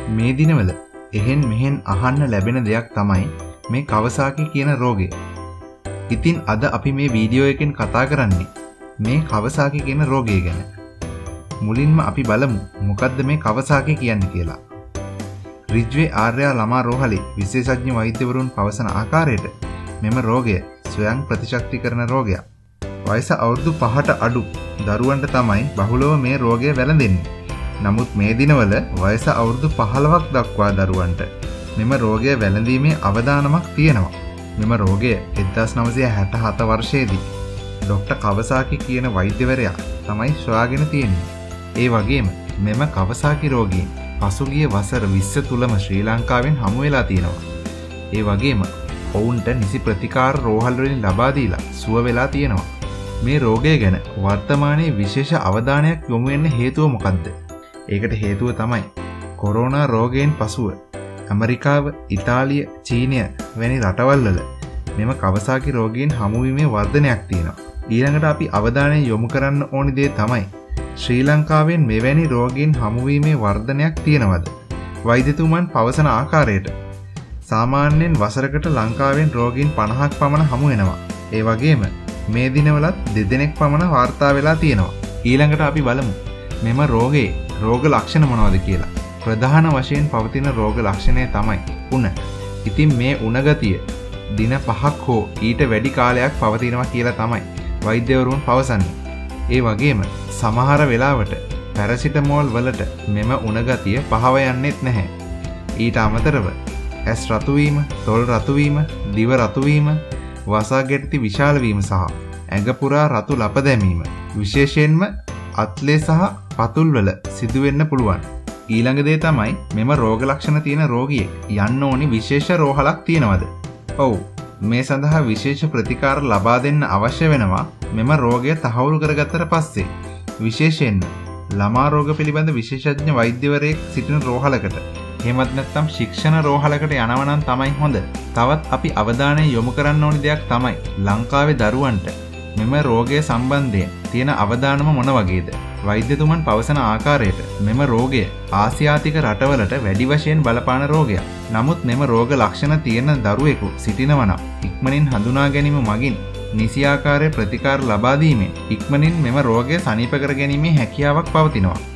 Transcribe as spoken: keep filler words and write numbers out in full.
මේ දිනවල එහෙන් මෙහෙන් අහන්න ලැබෙන දෙයක් තමයි මේ කවසාකි කියන රෝගය. ඉතින් අද අපි මේ වීඩියෝ එකෙන් කතා කරන්නේ මේ කවසාකි කියන රෝගය ගැන. මුලින්ම අපි බලමු මොකද්ද මේ කවසාකි කියන්නේ කියලා. රිජ්වේ ආර්යා ළමා රෝහලේ විශේෂඥ වෛද්‍යවරුන් පවසන ආකාරයට මෙම රෝගය ස්වයං ප්‍රතිශක්තිකරණ රෝගයක්. වයස අවුරුදු පහට අඩු දරුවන්ට තමයි බහුලව මේ රෝගය වැළඳෙන්නේ. නමුත් මේ දිනවල වයස අවුරුදු පහළොවක් දක්වා දරුවන්ට මෙම රෝගය වැළඳීමේ අවදානමක් තියෙනවා. මෙම රෝගය එක්දාස් නවසිය හැට හත වර්ෂයේදී ડોක්ටර් කවසාකි කියන වෛද්‍යවරයා තමයි සොයාගෙන තියෙන්නේ. ඒ වගේම මෙම කවසාකි රෝගීන් පසුගිය වසර විස්ස තුලම ශ්‍රී ලංකාවෙන් හමු වෙලා තියෙනවා. ඒ වගේම ඔවුන්ට නිසි ප්‍රතිකාර රෝහල් වලින් ලබා දීලා සුව වෙලා තියෙනවා. මේ රෝගය ගැන වර්තමානයේ විශේෂ අවධානයක් යොමු වෙන්න හේතුව මොකද්ද? ඒකට හේතුව තමයි කොරෝනා රෝගයෙන් පසුව ඇමරිකාව, ඉතාලිය, චීනය වැනි රටවල් වල මෙම කවසාකි රෝගීන් හමුවීමේ වර්ධනයක් තියෙනවා. ඊළඟට අපි අවධානය යොමු කරන්න ඕනි දේ තමයි ශ්‍රී ලංකාවෙන් මෙවැනි රෝගීන් හමුවීමේ වර්ධනයක් තියෙනවද? වෛද්‍යතුමන් පවසන ආකාරයට සාමාන්‍යයෙන් වසරකට ලංකාවෙන් රෝගීන් පනහක් පමණ හමු වෙනවා. ඒ වගේම මේ දිනවලත් දෙදෙනෙක් පමණ වාර්තා වෙලා තියෙනවා. ඊළඟට අපි බලමු මෙම රෝගයේ රෝග ලක්ෂණ මොනවද කියලා. ප්‍රධාන වශයෙන් පවතින රෝග ලක්ෂණය තමයි උණ. ඉතින් මේ උණ ගතිය දින පහක් හෝ ඊට වැඩි කාලයක් පවතිනවා කියලා තමයි වෛද්‍යවරුන් පවසන්නේ. ඒ වගේම සමහර වෙලාවට පැරසිටමෝල් වලට මෙම උණ ගතිය පහව යන්නේත් නැහැ. ඊට අමතරව ඇස් රතු වීම, තොල් රතු වීම, දිව රතු වීම, වසාගෙඩි විශාල වීම සහ ඇඟ පුරා රතු ලප දැමීම විශේෂයෙන්ම අත්ලේ සහ පතුල් වල සිදු වෙන්න පුළුවන්. ඊළඟ දේ තමයි මෙම රෝග ලක්ෂණ තියෙන රෝගියෙක් යන්න ඕනි විශේෂ රෝහලක් තියෙනවද? ඔව්. මේ සඳහා විශේෂ ප්‍රතිකාර ලබා දෙන්න අවශ්‍ය වෙනවා මෙම රෝගය තහවුරු කරගත්තට පස්සේ. විශේෂයෙන්ම ළමා රෝග පිළිබඳ විශේෂඥ වෛද්‍යවරයෙක් සිටින රෝහලකට එහෙමත් නැත්නම් ශික්ෂණ රෝහලකට යනවා නම් තමයි හොඳ. තවත් අපි අවධානය යොමු කරන්න ඕනි දෙයක් තමයි ලංකාවේ දරුවන්ට මෙම රෝගය සම්බන්ධයෙන් තියෙන අවධානම මොන වගේද? වෛද්‍යතුමන් පවසන ආකාරයට මෙම රෝගය ආසියාතික රටවලට වැඩි වශයෙන් බලපාන රෝගයක්. නමුත් මෙම රෝග ලක්ෂණ තියෙන දරුවෙකු සිටිනවා නම් ඉක්මනින් හඳුනා ගැනීම මගින් නිසි ආකාරයේ ප්‍රතිකාර ලබා දීමෙන් ඉක්මනින් මෙම රෝගය සනීප කර ගැනීමේ හැකියාවක් පවතිනවා.